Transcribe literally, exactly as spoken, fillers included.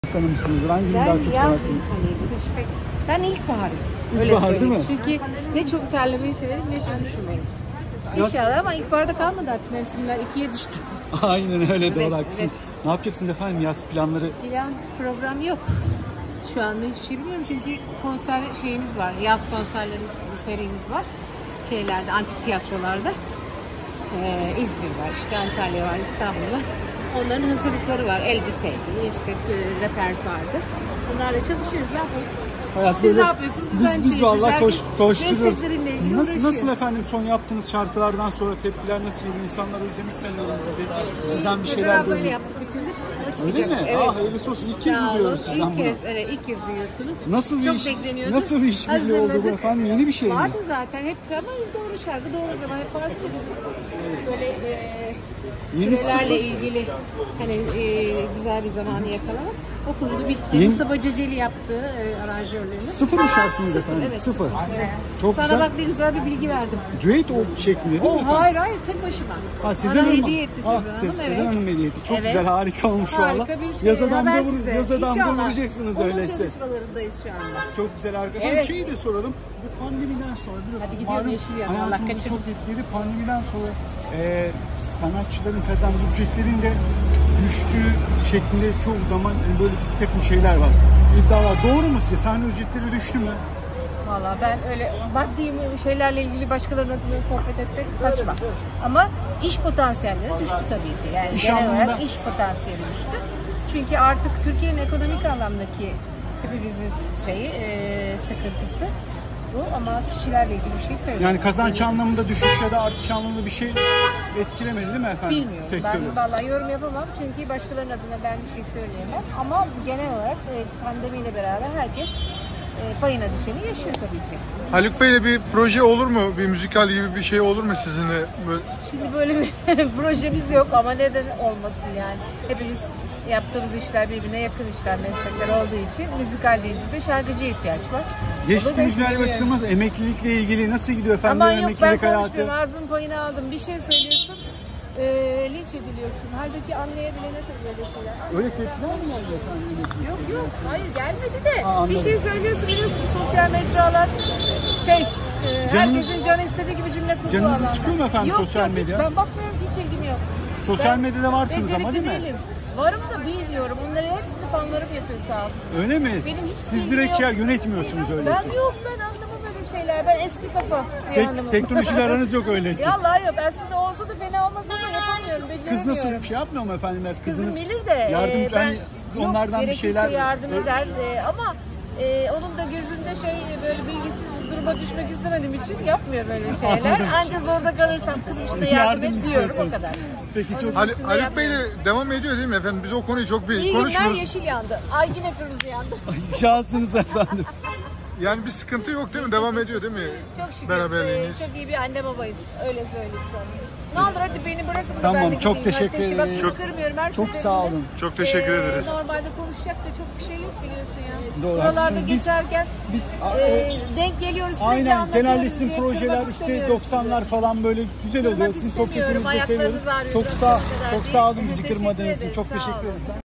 insanımsınızdır? Hangini Ben daha çok yaz seversiniz? insanıyım. Pek- Ben ilkbaharım. Öyle İlkbahar, söyleyeyim. değil mi? Çünkü ne çok terlemeyi severim ne çok üşümeyi. Yaz- İnşallah ama ilkbaharda kalmadı artık, mevsimler ikiye düştü. Aynen öyle, Evet, doğru, haklısınız. evet. Ne yapacaksınız efendim, yaz planları? Plan program yok. Şu anda hiçbir şey bilmiyorum çünkü konser şeyimiz var. Yaz konserleri serimiz var. Şeylerde, antik tiyatrolarda. Ee, İzmir var, işte Antalya var, İstanbul var. Onların hazırlıkları var. Elbiseydi, işte e, repertuardı. Bunlarla çalışıyoruz. Ne yapalım? Hayat Siz böyle- ne yapıyorsunuz? Biz, Güzel biz şey, vallahi güzel koş, koşturuyoruz. mesleklerinle ilgili Nasıl, uğraşıyor. nasıl efendim son yaptığınız şarkılardan sonra tepkiler nasıl? İnsanlar özlemiş sanıyorum sizi. Sizden bir Sefer şeyler abi böyle duyduk. yaptık, bitirdik. O Öyle çıkacak. mi? Evet. Ah, hayırlısı olsun. İlk kez Sağ mi olun. duyuyoruz sizden İlk bunu? kez, evet ilk kez duyuyorsunuz. Nasıl bir Çok iş, bekleniyorduk. nasıl bir işbirliği oldu bu Hazırladık. efendim? Yeni bir şey mi? Vardı zaten hep ama doğru şarkı doğru zaman hep vardı ya bizim. Böyle e, Yeni sürelerle sıfır. ilgili hani e, güzel bir zamanı yakalamak. O konuda bitti. Yeni- Mustafa Ceceli yaptı e, aranjörlüğünü. Sıfır mı şarkı mıydı efendim? Evet. Sıfır. Evet. Çok Sana güzel. bak ne güzel bir bilgi verdim. Düet o şeklinde değil mi O efendim? hayır hayır tek başıma. Ha, Sezen Bana Hanım. hediye etti Sezen Ah, Hanım. Sezen Evet. Hanım hediye etti. Çok Evet. güzel, harika olmuş valla. Harika bir şey. Yaza damga, Haber vur, size. yaza damga İnşallah. vuracaksınız Onun öyleyse. çalışmalarındayız şu anda. Çok güzel, harika. Evet. Evet. Şeyi de soralım. Bu pandemiden sonra biliyorsunuz. Hadi gidiyorum, malum yeşil yanına, Allah hayatımızı kaçırdım. çok etkiledi. Pandemiden sonra e, sanatçıların kazandığı ücretlerin de düştüğü şeklinde çok zaman böyle bir takım şeyler var. İddialar doğru mu sizce? Sahne ücretleri düştü mü? Valla ben öyle maddi şeylerle ilgili başkalarının adına sohbet etmek saçma. Ama iş potansiyelleri düştü tabii ki. Yani İş genel anlamında- olarak iş potansiyeli düştü. Çünkü artık Türkiye'nin ekonomik anlamdaki hepimizin şeyi, e, sıkıntısı bu, ama kişilerle ilgili bir şey söyleyeyim. Yani kazanç anlamında düşüş ya da artış anlamında bir şey etkilemedi değil mi efendim? Bilmiyorum. Sektörü. Ben vallahi yorum yapamam çünkü başkalarının adına ben bir şey söyleyemem. Ama genel olarak e, pandemiyle beraber herkes e, payına düşeni yaşıyor tabii ki. Haluk Bey'le bir proje olur mu? Bir müzikal gibi bir şey olur mu sizinle? Böyle... Şimdi böyle bir projemiz yok ama neden olmasın yani. Hepimiz yaptığımız işler birbirine yakın işler, meslekler olduğu için müzikal deyince de şarkıcıya ihtiyaç var. Geçtiğimiz O da günlerde açıklaması emeklilikle ilgili nasıl gidiyor efendim? Aman yok, ben Emeklilik hayatı. konuşmuyorum. Ağzının payını aldım. Bir şey söylüyorsun, e, linç ediliyorsun. Halbuki anlayabilene tabii böyle şeyler. Öyle tepkiler mi geldi efendim? emeklilik? Yok yok, hayır gelmedi de. Aa, anladım. Bir şey söylüyorsun, biliyorsun sosyal mecralar şey, e, Canınız- herkesin canı istediği gibi cümle kurduğu Canınızı alanda. sıkıyor mu efendim yok, sosyal yok, medya? Hiç, ben bakmıyorum, hiç ilgim yok. Sosyal Ben medyada varsınız ama becerikli değil mi? değilim. Varım da bilmiyorum. Onları hepsini fanlarım yapıyor sağ olsun. Öyle mi? Benim hiç Siz bilgim direkt yok. ya yönetmiyorsunuz öyleyse. Ben yok, ben anlamam öyle şeyler. Ben eski kafa bir Tek, hanımım. teknolojiyle aranız yok öyleyse. Vallahi yok. Aslında olsa da fena olmaz ama yapamıyorum, Kız beceremiyorum. nasıl bir şey yapmıyor mu efendim? Biraz Kızım kızınız bilir de e, yardımcı, ben hani yok, onlardan bir gerekirse şeyler yardım eder e, ama e, onun da gözünde şey, böyle bilgisiz duruma düşmek istemediğim için yapmıyorum öyle şeyler. Anladım. Anca zorda kalırsam kızım şuna yardım, Yardım et diyorum, o istiyorsun. kadar. Peki, çok Onun Haluk, dışında Haluk yapmıyorum. Bey'le devam ediyor değil mi efendim? Biz o konuyu çok bir İyi günler, konuşuyoruz. yeşil yandı. Ay yine kırmızı yandı. şahsınız efendim. Yani bir sıkıntı yok değil mi? Devam ediyor değil mi? Çok şükür Beraberliğiniz. e, çok iyi bir anne babayız. Öyle söyleyeyim sana. Ne olur hadi beni bırakın da Tamam, ben de çok gideyim. teşekkür Ateşi, bak ederim. sizi kırmıyorum her Çok seferinde. sağ olun. Çok teşekkür Ee, ederiz. Normalde konuşacak da çok bir şey yok, biliyorsun ya. Doğru, Buralarda haklısınız. Biz- geçerken Biz e, denk geliyoruz, sürekli aynen, anlatıyoruz genelde sizin diye projeler kırmak işte istemiyorum doksanlar sizi. falan böyle güzel oluyor. Kırmak Sizin istemiyorum, sohbetinizi de seviyoruz. ayaklarınız ağrıyor, Çok biraz sağ, o kadar çok değil. sağ olun bizi Teşekkür kırmadığınız için. ederim, Çok sağ teşekkür olun. ederim.